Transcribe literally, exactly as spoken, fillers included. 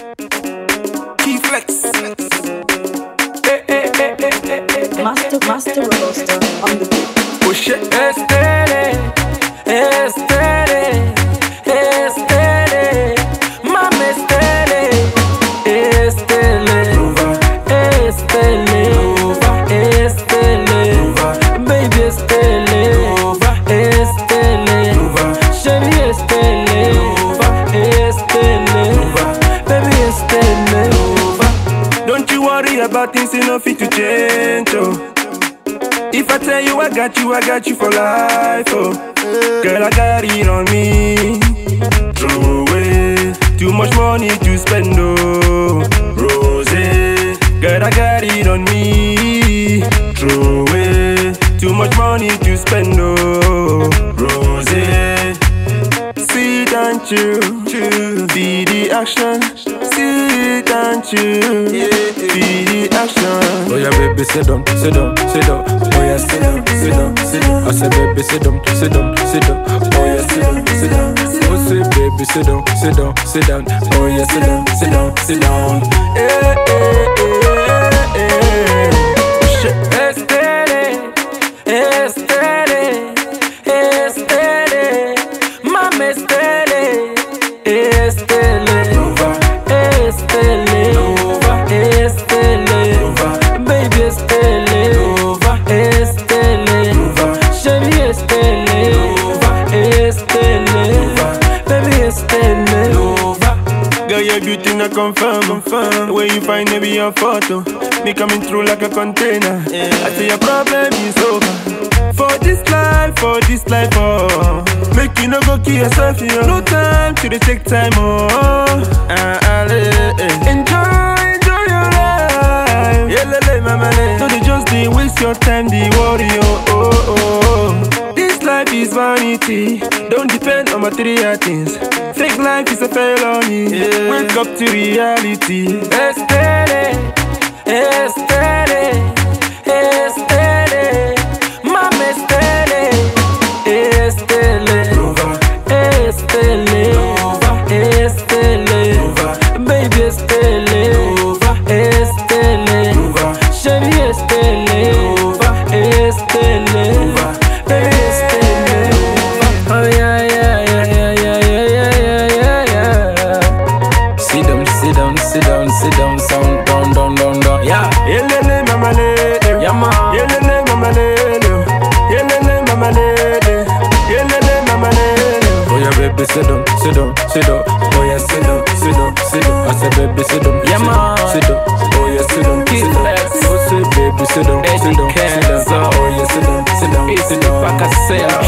Key flex. Hey, hey, hey, hey, hey, hey. Master, master roaster on the beat. Push it. Estele, estele, estele, mama estele, estele, estele, estele, baby estele, estele, chérie estele, estele, baby estele. Don't you worry about things enough fit to change, oh. If I tell you I got you, I got you for life, oh. Girl, I got it on me. Throw away too much money to spend, oh. Rose, girl, I got it on me. Throw away too much money to spend, oh. Rose, sit and chill, chill. Be the action. Sit and chill, be the action. Oh yeah, baby, sit down, sit down, sit down. Oh yeah, sit down, sit down, sit down. I said, baby, sit down, sit down, sit down. Oh yeah, sit down, sit down. Oh say, baby, sit down, sit down, sit down. Oh yeah, sit down, sit down, sit down. Eh, eh, eh, eh. Shit. Estele, estele, estele, mama estele, estele, estele, estele, baby estele, estele, chérie estele, estele, baby estele. Girl, your beauty not confirm, confirm. Where you find maybe your photo, me coming through like a container. I say your problem is over. For this life, for this life, oh. Make you no go kill yourself, you know. No time to dey take time, oh. Uh, uh, eh, eh. Enjoy, enjoy your life. Yeah, lele, mama, le. No, they just dey waste your time, the worry, oh, oh, oh. This life is vanity. Don't depend on material things. Fake life is a felony. Yeah. Wake up to reality. Estele, estele, estele, mama estele, estele, estele, estele, baby estele, estele, chérie estele, estele, baby estele. Oh yeah, yeah, yeah, yeah, yeah, yeah, yeah, yeah, yeah. Sit down, sit down, sit down, sit down, sound down, down, down, down. Yeah. Yelele mama lele, Yeah, man. yelele mama lele, yelele mama lele, yelele mama lele. Oh yeah, baby, sit down, sit down, sit down. Oh yeah, sit down, sit down, sit down. I said, baby, sit down, yeah, man. Sit down. Oh yeah, sit down, sit down. Oh say, baby, sit down, sit down, sit down. Oh yeah, sit down, sit down, sit down.